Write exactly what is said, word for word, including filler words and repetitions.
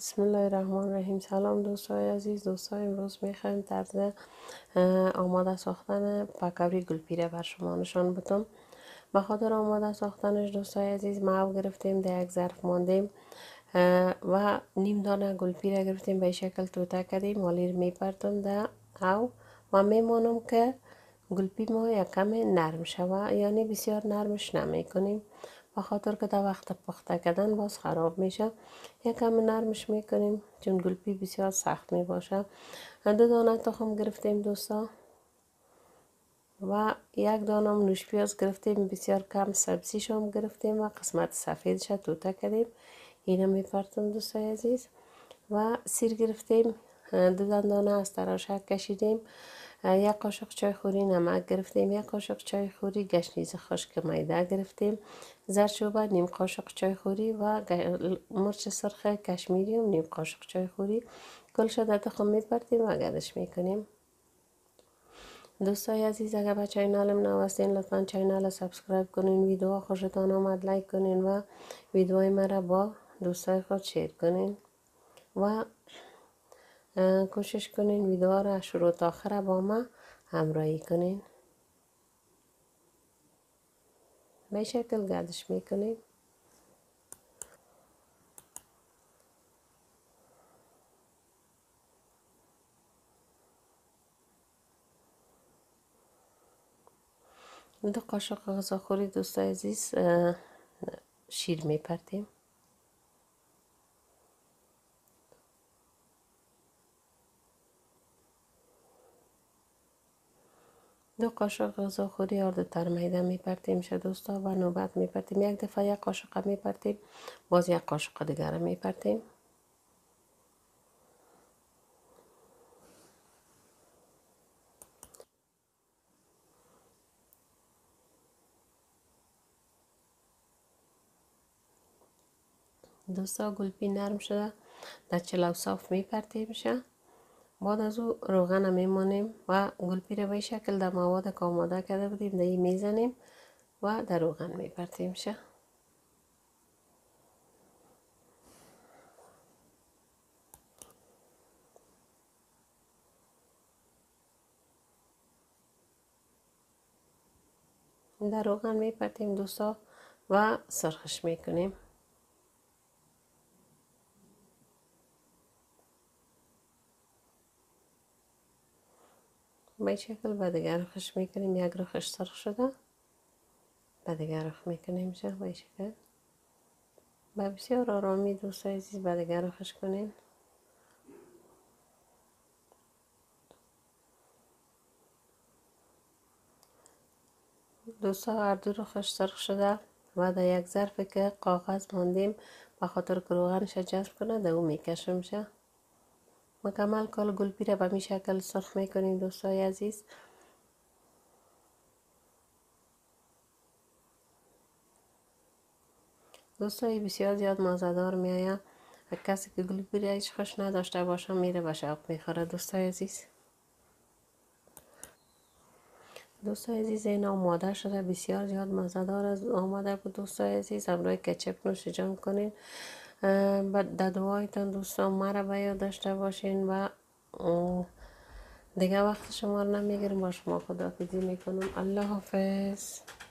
بسم الله الرحمن الرحیم. سلام دوستای عزیز. دوستای امروز میخوایم طرز آماده ساختن پکوری گلپیره بر شما نشان بدم. به خاطر آماده ساختنش دوستای عزیز ماو گرفتیم، در یک ظرف ماندیم و نیم دانه گلپیره گرفتیم، به شکل توته کردیم. حالی میپرتم در او و میمانم که گلپی ما یک کم نرم شوه، یعنی بسیار نرمش نمی کنیم به خاطر که در وقت پخته کردن باز خراب میشه. یک کم نرمش میکنیم چون گلپی بسیار سخت می باشه. دو دانه تخم گرفتیم دوستا و یک دانه نوش پیاز گرفتیم، بسیار کم سبزیش هم گرفتیم و قسمت سفیدش توته کردیم. اینو میپرتم دوستای عزیز. و سیر گرفتیم، دو دانه از تراشک کشیدیم. یک قاشق چای خوری نمک گرفتیم، یک قاشق چای خوری گشنیز خشک میده گرفتیم، زردچوبه نیم قاشق چای خوری و مرچ سرخ کشمیری و نیم قاشق چای خوری. کل شده تخم میپرتیم و گردش میکنیم. دوستای عزیز اگر به چینلم نو هستین لطفا چینل سابسکرایب کنین، ویدیو خوشتان آمد لایک کنین و ویدیوهای مرا با دوستای خود شیر کنین و کوشش کنین ویدیو را شروع تا آخر با ما همراهی کنین. به شکل گردش میکنیم. دو قاشق غذاخوری دوستای عزیز شیر میپرتیم. دو قاشق غذاخوری آردتر میده میپرتیم شه دوستا و نوبت میپرتیم. یک دفعه یک قاشق میپرتیم، باز یک قاشق دیگر میپرتیم. دوستا گلپی نرم شده در چلو صاف میپرتیم شه. بعد از او روغن میمانیم و گلپی رو به شکل در مواد که آماده کرده بودیم در این میزنیم و در روغن میپرتیم شه. در روغن میپرتیم دوستا و سرخش میکنیم. به شکل به دیگر رخش میکنیم. یک رخش سرخ شده به دیگر رخ میکنیم شه. به شکل به بسیار آرامی دوستای عزیز به دیگر رخش کنیم. دوستا هر دو رخش سرخ شده و در یک ظرف که کاغذ ماندیم به خاطر که روغنش جذب کنه در او میکشم شه. مکمل کال گلپی را به می شکل سرخ میکنیم دوستای عزیز. دوستای بسیار زیاد مزه‌دار میآید. کسی که گلپی را هیچ خوش نداشته باشه میره به شوق میخوره دوستای عزیز. دوستای عزیز این آماده شده، بسیار زیاد مزه‌دار از آماده بود دوستای عزیز. همراه کچپ نوش جان کنین. در دعایتان دوستان مرا به یاد داشته باشین و دیگه وقت شما رو نمیگیرم. با شما خداحافظی میکنم. الله حافظ.